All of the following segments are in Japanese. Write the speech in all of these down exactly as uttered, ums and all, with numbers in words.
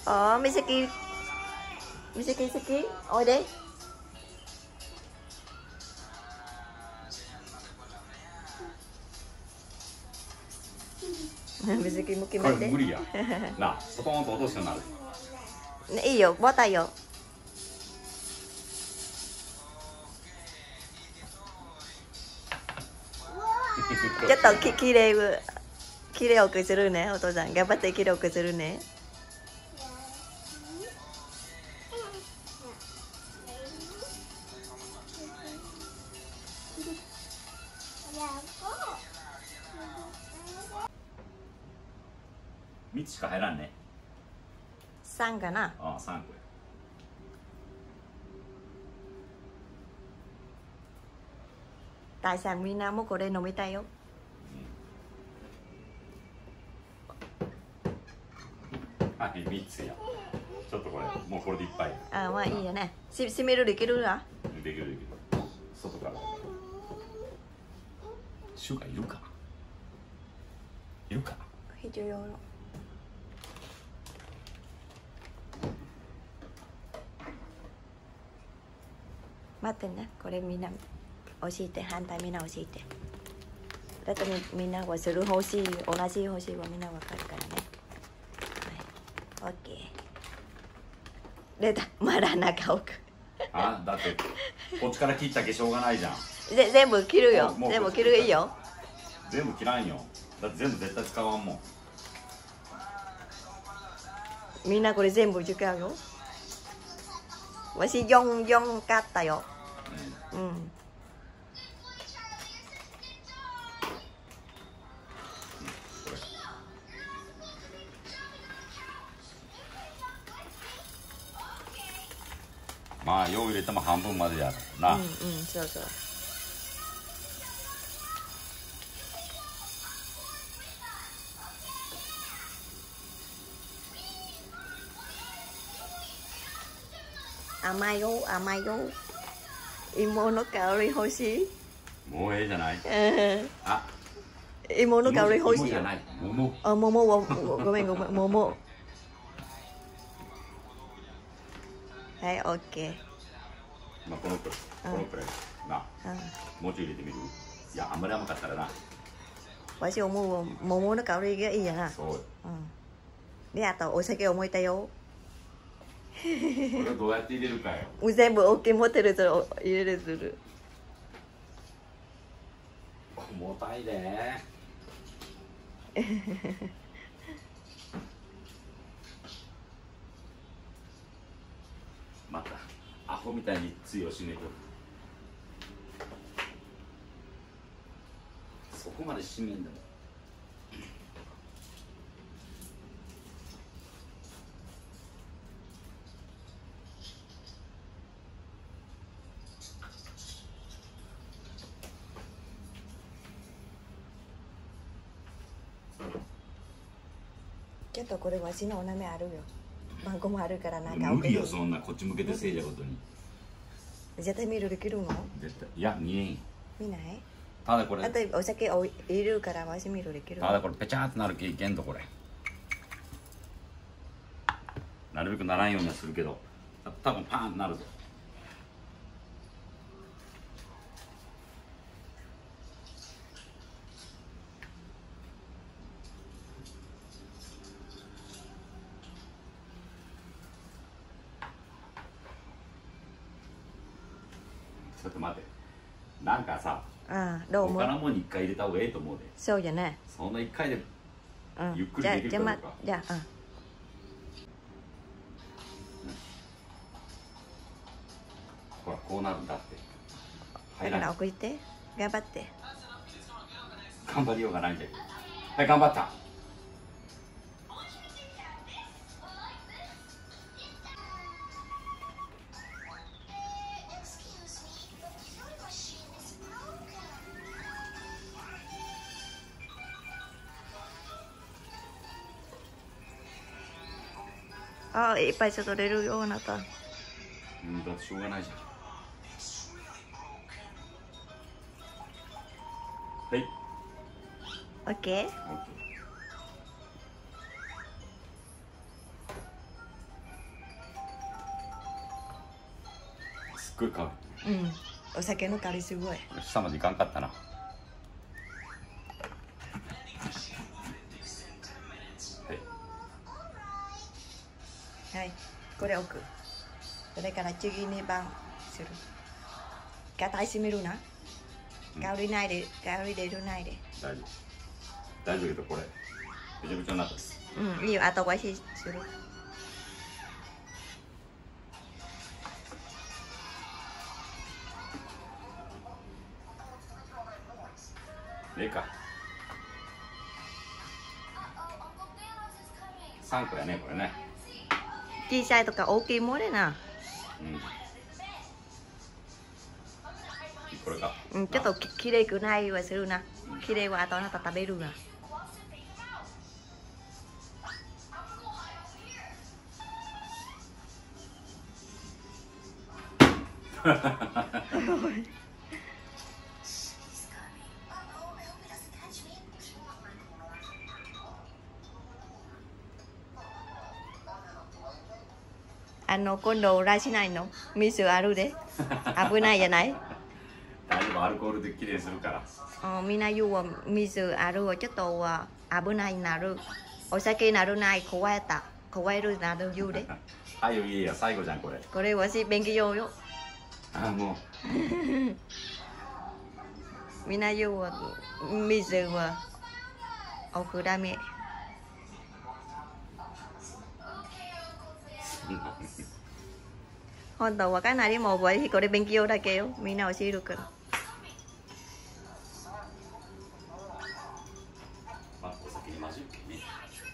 Ờ, Misaki Misaki Saki ôi đi. Misaki も決こまってれ無理やなあ、スポーンと落とすようになる。 いいよ、ボタンよ。ちょっとききれいきれいくするね、お父さん頑張ってきれいくするね。 みっつしか入らんね。 さんかな。 ああ、さんこや。 大さんみんなもこれ飲みたいよ。 はい、みっつや。ちょっとこれ、もうこれでいっぱい。 あ、まあいいよね。し、閉めるできるな。 できるできる。外から。シュガいるか。いるか。 必要の。待ってね、これみんな教えて、反対みんな教えて。だってみんなはする欲しい、同じ欲しいはみんなわかるからね。はい、オッケー。出た、まだ中奥。 あ、だってこっちから切ったけしょうがないじゃん。 で全部切るよ。全部切るいいよ。 全部切らんよ。だって全部絶対使わんもん。 みんなこれ全部使うよ。わし四四買ったよ。うん。うん、 まあよう入れても半分までやるな。 うんうん、そうそう。甘いよ、甘いよ。芋の香り欲しい。 もうええじゃない。あ、 芋の香り欲しい。 芋じゃない。桃。 あ、桃はごめんごめん、桃。はい、オッケー。 まあこのくらい、このくらいな。もうちょい入れてみる。いや、あんまり甘かったらな。 わし思う桃の香りがいいやな。 そう。うん。 で、あとお酒思いたよ。 これどうやって入れるかよ。 全部 OK 持ってると入れるする。 重たいで。またアホみたいについを締めとる。そこまで締めんだもん。 ちょっとこれわしのおなめあるよ。マンゴもあるからなんか。 無理よ、そんなこっち向けてせいじゃことに。 絶対見るできるの？ 絶対いや、見えん。 見ない？ ただこれ。 あとお酒を入れるからわし見るできる。 ただこれペチャーってなるけいけんとこれ。なるべくならんようにはするけど、多分パーンってなるぞ。ちょっと待って、なんかさ、 ああ、どうも。 他のもんに一回入れた方がええと思うで。 そうじゃね。 そんな一回でゆっくりじゃあできるかどうか。 じゃあ、うん。 ほらこうなるんだって。 だから送って頑張って。 頑張りようがないんだけど。はい、頑張った。 ああ、いっぱい取れるよ、あなた。 うん、だってしょうがないじゃん。はい。 オッケー。 オッケー。 ごい香り。うん、お酒の香りすごい。 下までいかんかったな。はい、 はい、これ置く。それから次にばんする。ガタイ閉めるな。香りないで、香り出るないで。 大丈夫。大丈夫けどこれめちゃくちゃになった。 うん、いいよ、後返しする。 ええか。さんこやねこれね。 小さいとか大きいもれな。 うん。これか。 うん、ちょっときれいくないはするな。きれいは後あなた食べるな。あの今度らしないの水あるで危ないじゃない。 大丈夫、アルコールできれいするから。 あみんな言うわ水あるわちょっとは危ないなるお酒なるない怖えた怖えるなる言うで。 はいよいいや最後じゃんこれ。 これわし勉強よ。 あもうみんな言うわ水は置くダメ。本当はかなりもうわしこれ勉強だけよみんな教えるから。 まあお酒に混じるけどね。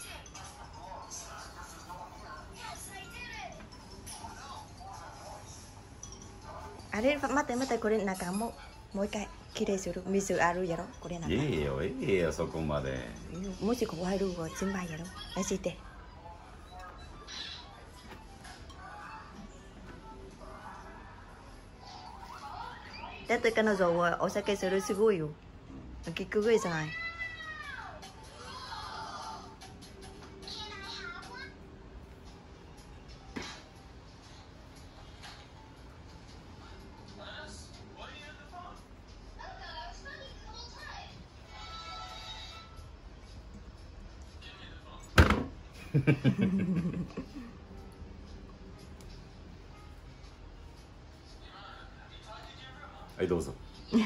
あれ待って待ってこれ中ももう一回きれいする水あるやろこれ中。 ええよええよそこまで。 もし怖いるわ心配やろ教えて。だって彼女はお酒するすごいよ。結局じゃない。 はいどうぞ。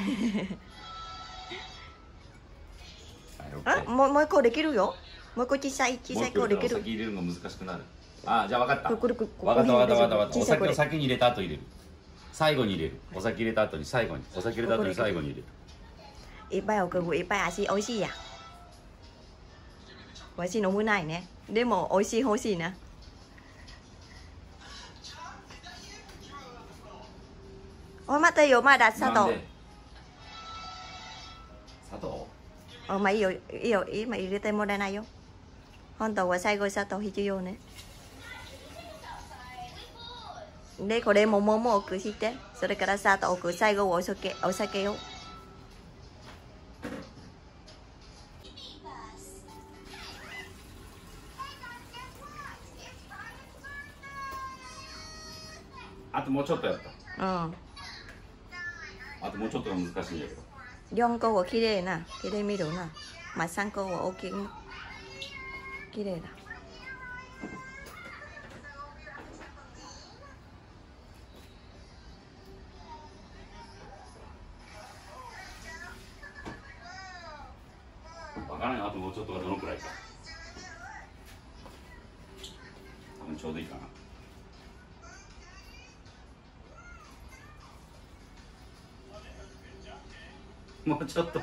あもうもう一個できるよ。もう一個小さい小さい個できる。 お酒入れるの難しくなる。あじゃあ分かった。 これこれ分かった分かった分かった分かった。お小さいこれ酒を先に入れた後入れる。最後に入れる。お酒入れた後に最後に。お酒入れた後に最後に入れる。 いっぱい置くいっぱい味美味しいや。わし飲むないね。でも美味しい欲しいな。お待てよまだ砂糖。 砂糖？ おまあいいよいいよ今入れてもらえないよ。本当は最後砂糖必要ね。でこれも桃置くして、それから砂糖置く、最後お酒お酒よ。 あともうちょっとやった。 うん。 あともうちょっとが難しいんやけど。 よんこは綺麗な、綺麗見るな。まあさんこは大きい。綺麗だ。 わからない。あともうちょっとがどのくらいか。多分ちょうどいいかな。もうちょっと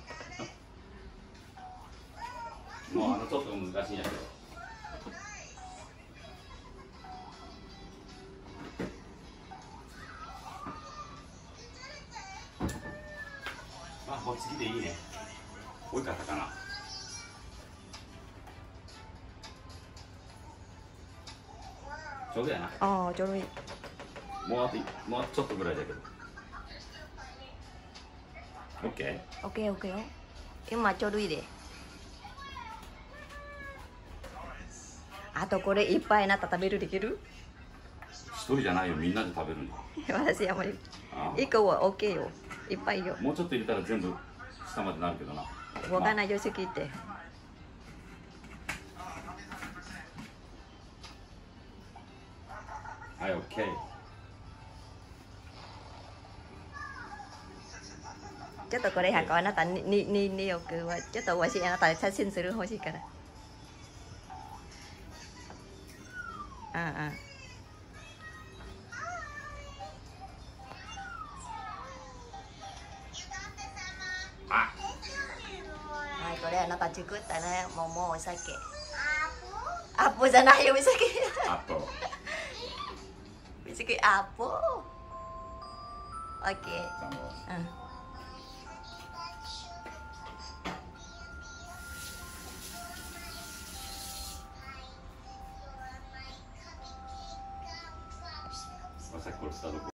もうあのちょっと難しいんやけど。あ、もう次でいいね。多いかったかな。ちょうどやな。 ああ、ちょうどいい。 もうあともうあとちょっとぐらいだけど。オッケー。 オッケーオッケーよ。今ちょうどいいで。あとこれいっぱいなった食べるできる？ 一人じゃないよ、みんなで食べるの。 私あまりあ一個は OK よ、いっぱいよ。 もうちょっと入れたら全部下までなるけどな。 わかんないよすぎて。 はい、オッケー。 ちょっとこれはあなたにににに億はちょっとわしあなた写真する欲しいから。うんうん。 あ、 はい、これあなた作ったね、もうもうお酒。アップじゃないよ、ウイスキー。 あと。 ウイスキーアップ。オッケー。うん。 さっきこれしたとこ